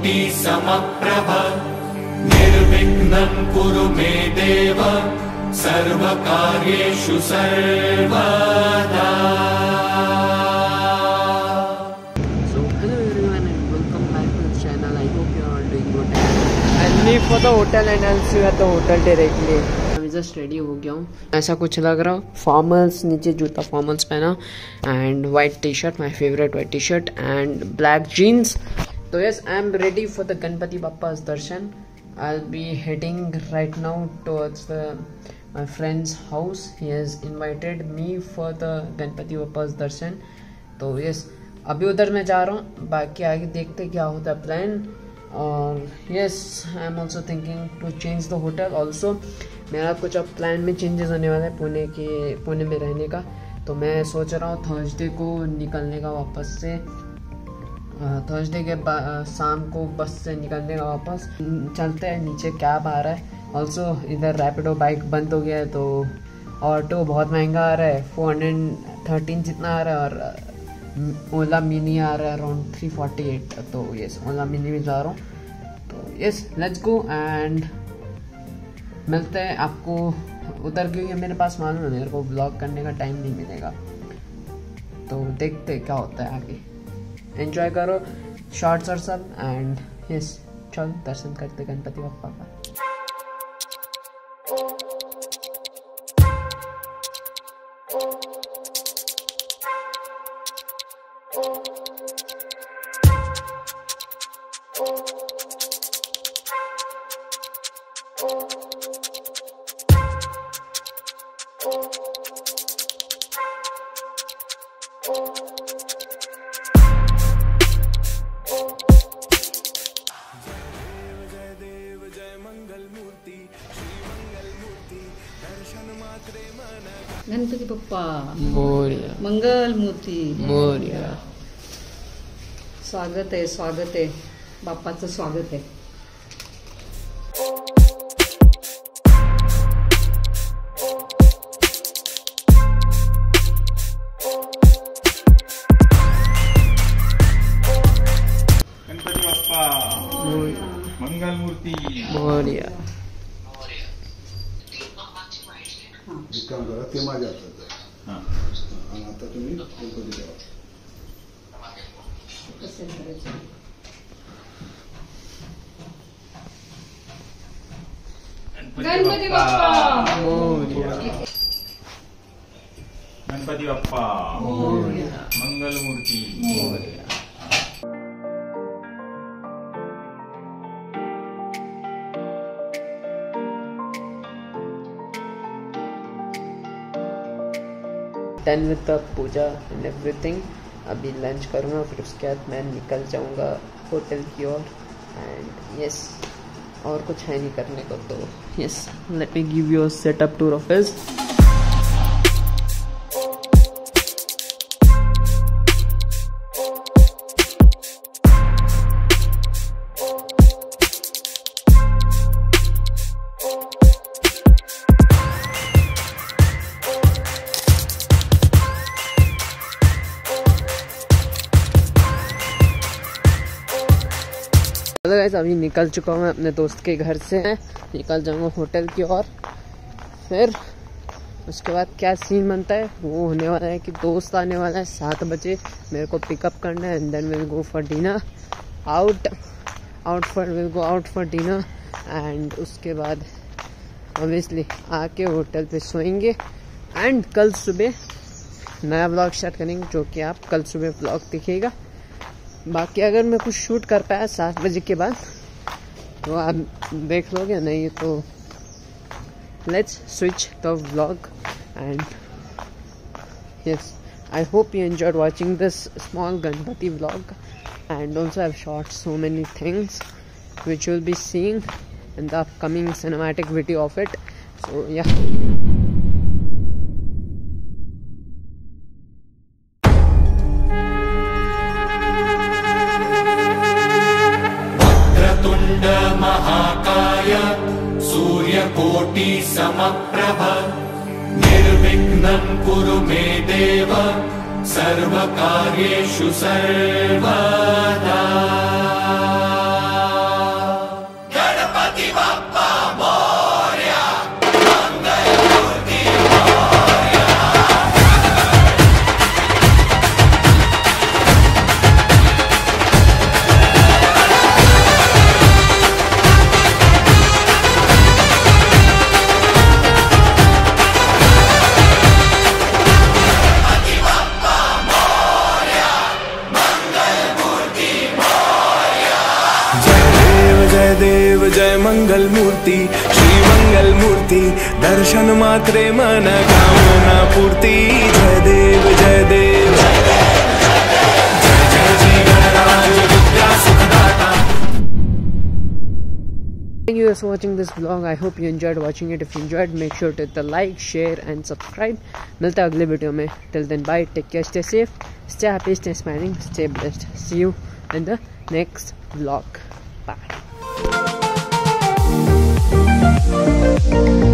समप्रभ निर्विघ्नं कुरु मे देव सर्वकार्येषु सर्वदा। Hello everyone and welcome back to the channel. I hope you are all doing good. I'll leave for the hotel and I'll see you at the hotel directly. मैं just ready हो गया हूँ, ऐसा कुछ लग रहा। फॉर्मल्स, नीचे जूता फॉर्मल्स पहना and white T shirt, my favourite white T shirt and black jeans. तो yes, I am ready for the Ganpati बप्पा's दर्शन। I'll be heading right now towards my friend's house. He has invited me for the Ganpati बप्पा's दर्शन। तो यस, अभी उधर मैं जा रहा हूँ, बाकी आगे देखते क्या होता है प्लान। और yes, I am also thinking to change the hotel also. मेरा कुछ अब प्लान में चेंजेस होने वाला है पुणे में रहने का। तो मैं सोच रहा हूँ थर्सडे को निकलने का वापस से, थर्सडे के शाम को बस से निकलने का वापस। चलते हैं, नीचे कैब आ रहा है। ऑल्सो इधर रैपिडो बाइक बंद हो गया है, तो ऑटो बहुत महंगा आ रहा है, 413 जितना आ रहा है। और ओला मिनी आ रहा है अराउंड 348। तो यस, ओला मिनी में जा रहा हूँ। तो यस, लेट्स गो एंड मिलते हैं आपको उधर, क्योंकि मेरे पास मालूम है मेरे को व्लॉग करने का टाइम नहीं मिलेगा। तो देखते हैं क्या होता है आगे। एंजॉय करो शॉर्ट्स और सब एंड यस, चल दर्शन करते गणपति बप्पा का। गणपती बाप्पा मोरया, मंगल मूर्ती मोरया। स्वागत आहे बाप्पाचं स्वागत आहे। गणपती बाप्पा मंगल मूर्ती मोरया। एक काम करा, ते माझ्या हातात आहे. आणि आता तुम्ही गणपती द्यावा. गणपती बाप्पा मोरया, गणपती बाप्पा मंगल मूर्ती मोरया। Done with the puja and everything. अभी लंच करूँगा, फिर उसके बाद मैं निकल जाऊँगा होटल की ओर। एंड यस, और कुछ है नहीं करने को। तो yes, let me give you a setup tour of his. Hello guys, अभी निकल चुका हूँ मैं अपने दोस्त के घर से। निकल जाऊँगा होटल की ओर। फिर उसके बाद क्या सीन बनता है वो होने वाला है कि दोस्त आने वाला है 7 बजे, मेरे को पिकअप करना है। And then will go for dinner will go out for dinner. And उसके बाद ऑब्वियसली आके होटल पे सोएंगे एंड कल सुबह नया ब्लॉग स्टार्ट करेंगे, जो कि आप कल सुबह ब्लॉग दिखेगा। बाकी अगर मैं कुछ शूट कर पाया 7 बजे के बाद तो आप देख लोगे, नहीं तो let's switch the vlog. And yes, I hope you enjoyed watching this small Ganpati vlog and also I have shot so many things which you'll be seeing in the upcoming cinematic video of it. So yeah. महाकाय सूर्यकोटि समप्रभ निर्विघ्नं कुरु मे देव सर्वकार्येषु सर्वदा। मूर्ति श्री मंगल मूर्ति दर्शन मात्रे मन कामना पूर्ति जय देव जय देव जय जय जी गणराज विद्या सुखदाता। Thank you guys for watching this vlog. I hope you enjoyed watching it. If you enjoyed, make sure to hit the like, share and subscribe. मिलता है अगले वीडियो में. Till then, bye. Take care. Stay safe. Stay happy. Stay smiling. Stay blessed. See you in the next vlog. Bye.